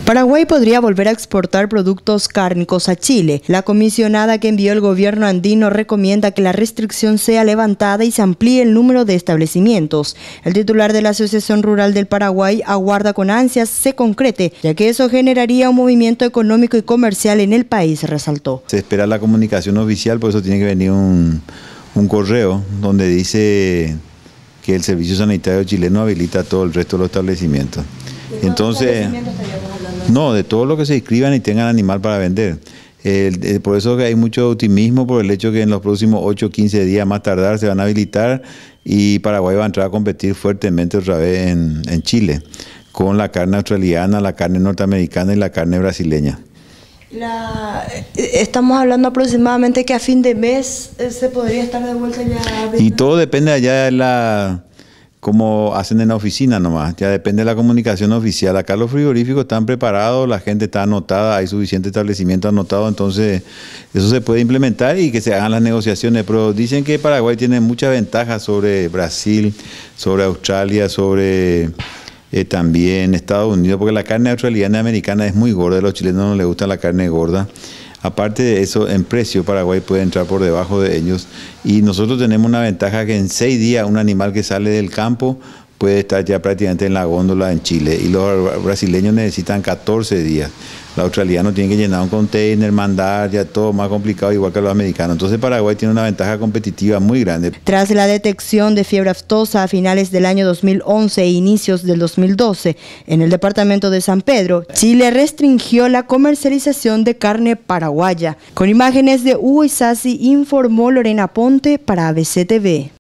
Paraguay podría volver a exportar productos cárnicos a Chile. La comisionada que envió el gobierno andino recomienda que la restricción sea levantada y se amplíe el número de establecimientos. El titular de la Asociación Rural del Paraguay aguarda con ansias se concrete, ya que eso generaría un movimiento económico y comercial en el país, resaltó. Se espera la comunicación oficial, por eso tiene que venir un correo donde dice que el Servicio Sanitario chileno habilita todo el resto de los establecimientos. Entonces, no, de todo lo que se inscriban y tengan animal para vender. Por eso que hay mucho optimismo por el hecho que en los próximos 8 o 15 días más tardar se van a habilitar y Paraguay va a entrar a competir fuertemente otra vez en Chile con la carne australiana, la carne norteamericana y la carne brasileña. Estamos hablando aproximadamente que a fin de mes se podría estar de vuelta ya. Y todo depende allá de como hacen en la oficina nomás, ya depende de la comunicación oficial. Acá los frigoríficos están preparados, la gente está anotada, hay suficiente establecimiento anotado, entonces eso se puede implementar y que se hagan las negociaciones. Pero dicen que Paraguay tiene muchas ventajas sobre Brasil, sobre Australia, sobre también Estados Unidos, porque la carne australiana y americana es muy gorda, a los chilenos no les gusta la carne gorda. Aparte de eso, en precio Paraguay puede entrar por debajo de ellos y nosotros tenemos una ventaja que en 6 días un animal que sale del campo puede estar ya prácticamente en la góndola en Chile y los brasileños necesitan 14 días. Los australianos tienen que llenar un container, mandar, ya todo más complicado igual que los americanos. Entonces Paraguay tiene una ventaja competitiva muy grande. Tras la detección de fiebre aftosa a finales del año 2011 e inicios del 2012 en el departamento de San Pedro, Chile restringió la comercialización de carne paraguaya. Con imágenes de Hugo Isasi informó Lorena Ponte para ABC TV.